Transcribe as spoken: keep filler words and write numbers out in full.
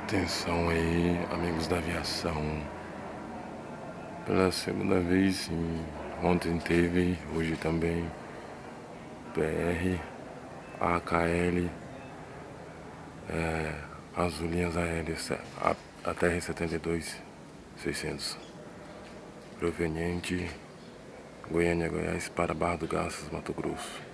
Atenção aí, amigos da aviação. Pela segunda vez, sim. Ontem teve, hoje também. P R, A K L, é, Azul Linhas Aéreas, a, a T R setenta e dois seiscentos, proveniente Goiânia, Goiás, para Barra do Garças, Mato Grosso.